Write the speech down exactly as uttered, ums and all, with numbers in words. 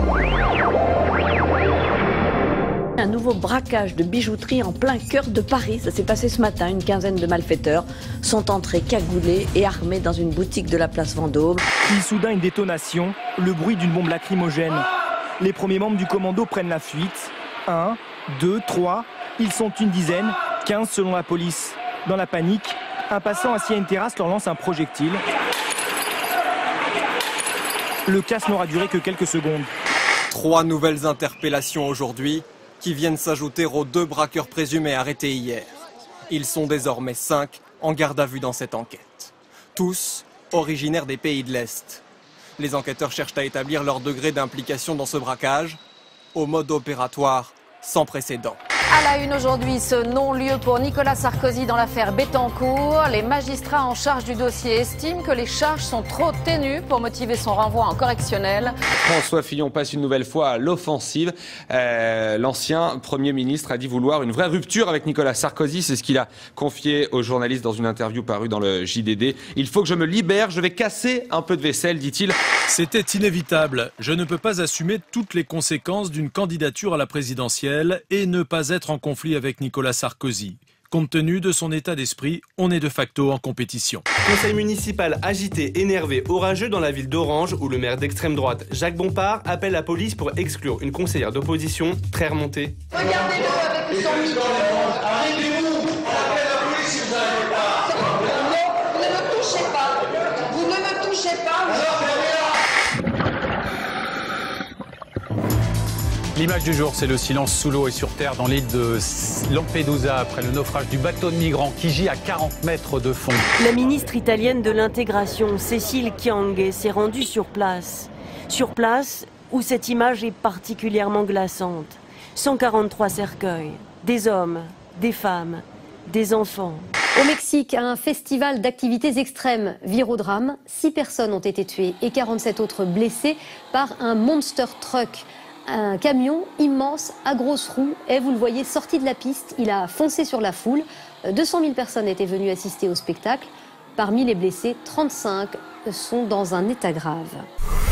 Un nouveau braquage de bijouterie en plein cœur de Paris. Ça s'est passé ce matin. Une quinzaine de malfaiteurs sont entrés cagoulés et armés dans une boutique de la place Vendôme. Puis soudain une détonation, le bruit d'une bombe lacrymogène. Les premiers membres du commando prennent la fuite. Un, deux, trois, ils sont une dizaine, quinze selon la police. Dans la panique, un passant assis à une terrasse leur lance un projectile. Le casse n'aura duré que quelques secondes. Trois nouvelles interpellations aujourd'hui qui viennent s'ajouter aux deux braqueurs présumés arrêtés hier. Ils sont désormais cinq en garde à vue dans cette enquête. Tous originaires des pays de l'Est. Les enquêteurs cherchent à établir leur degré d'implication dans ce braquage au mode opératoire sans précédent. À la une aujourd'hui, ce non-lieu pour Nicolas Sarkozy dans l'affaire Bettencourt. Les magistrats en charge du dossier estiment que les charges sont trop ténues pour motiver son renvoi en correctionnel. François Fillon passe une nouvelle fois à l'offensive. Euh, L'ancien Premier ministre a dit vouloir une vraie rupture avec Nicolas Sarkozy. C'est ce qu'il a confié aux journalistes dans une interview parue dans le J D D. Il faut que je me libère, je vais casser un peu de vaisselle, dit-il. C'était inévitable. Je ne peux pas assumer toutes les conséquences d'une candidature à la présidentielle et ne pas être en conflit avec Nicolas Sarkozy. Compte tenu de son état d'esprit, on est de facto en compétition. Conseil municipal agité, énervé, orageux dans la ville d'Orange où le maire d'extrême droite, Jacques Bompard, appelle la police pour exclure une conseillère d'opposition très remontée. Regardez-le avec son micro. Arrêtez-vous. Appelez la police si vous n'arrivez pas. Non, vous ne me touchez pas. Vous ne me touchez pas. L'image du jour, c'est le silence sous l'eau et sur terre dans l'île de Lampedusa après le naufrage du bateau de migrants qui gît à quarante mètres de fond. La ministre italienne de l'intégration, Cécile Kyenge, s'est rendue sur place. Sur place où cette image est particulièrement glaçante. cent quarante-trois cercueils, des hommes, des femmes, des enfants. Au Mexique, un festival d'activités extrêmes vire au drame. Six personnes ont été tuées et quarante-sept autres blessées par un monster truck. Un camion immense à grosses roues est, vous le voyez, sorti de la piste. Il a foncé sur la foule. deux cent mille personnes étaient venues assister au spectacle. Parmi les blessés, trente-cinq sont dans un état grave.